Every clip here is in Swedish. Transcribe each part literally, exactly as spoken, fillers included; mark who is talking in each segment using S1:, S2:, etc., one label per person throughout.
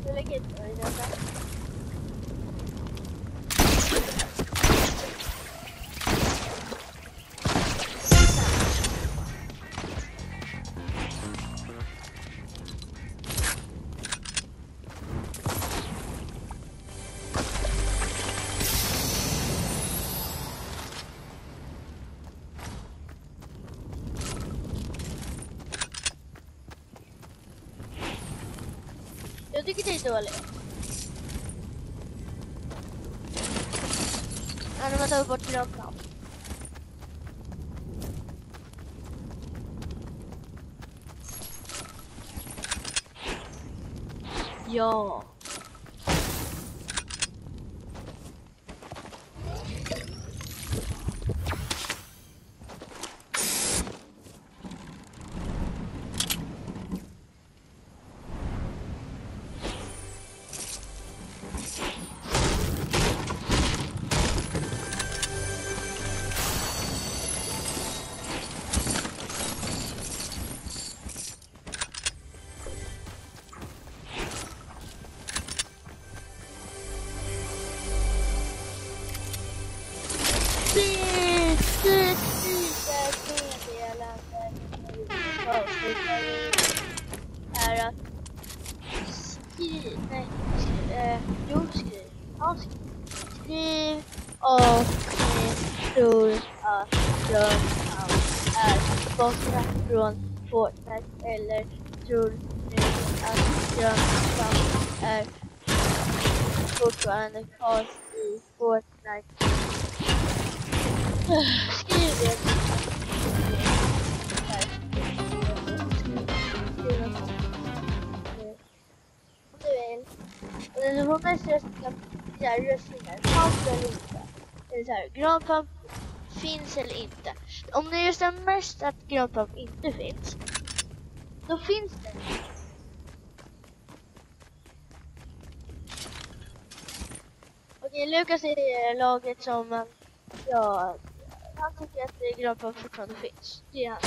S1: Jag lägger inte i detta. Jag tycker det är dåligt. Ja, de har tagit bort grönknapp. Ja. Är att skriv, nej, eh, jo skriv, ja skriv och ni tror att Grönkamp är borta från Fortnite eller tror ni att Grönkamp är fortfarande kvar i Fortnite? Skriv det. Och det var mest röstningar. Fanns eller inte. Det är så här, Grönkamp finns eller inte. Om ni röstar mest att Grönkamp inte finns, då finns det. Okej, Lukas är laget som, ja, han tycker att Grönkamp fortfarande finns. Det är han.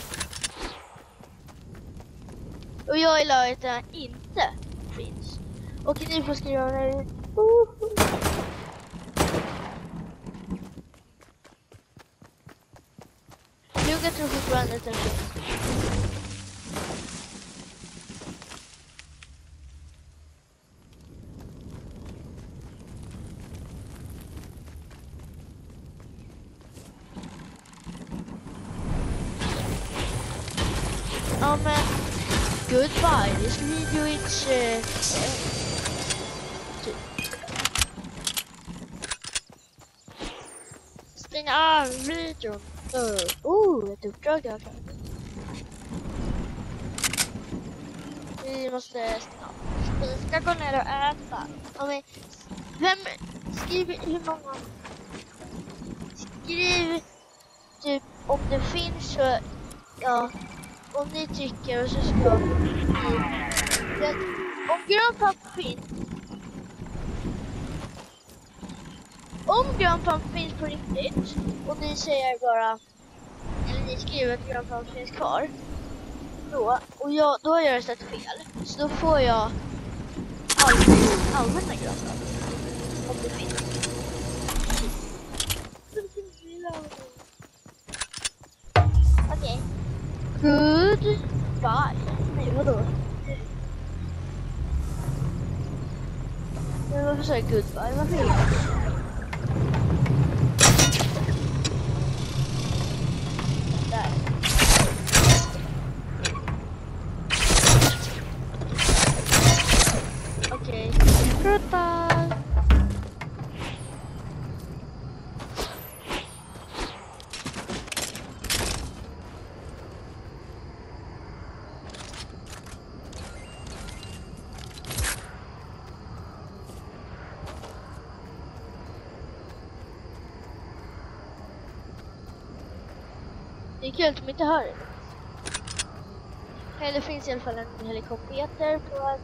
S1: Och jag är laget där han inte finns. Och ni får skriva när det... Uh. Lukas tror fortfarande att den finns. Ja, men goodbye. This video is uh, stäng av videon. Oh, ett uppdrag jag har klarat. Vi måste stänga av. Vi ska gå ner och äta. Ja, men, vem skriver hur många? Skriv typ om det finns så, ja. Om ni tycker så ska vi... Om Grönkamp finns... Om Grönkamp finns på riktigt och ni säger bara... Eller ni skriver att Grönkamp finns kvar. Då, och jag, då har jag röstat fel. Så då får jag... Allmänna, allmänna Grönkamp. Om det finns. Okej. Okay. Goodbye. Nej, vadå? Men varför sa jag goodbye? Varför är det? Där. Okej. Okay. Goodbye. Det är kul att de inte hör det. Det finns i alla fall en helikopter på allt.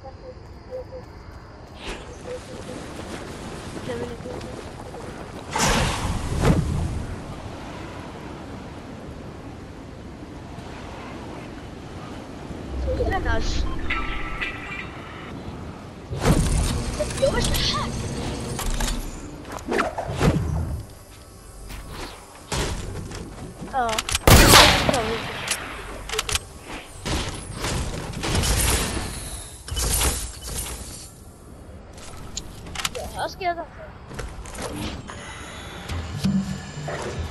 S1: Så annars. What's the heck? Ja. Ja, jag ska göra det.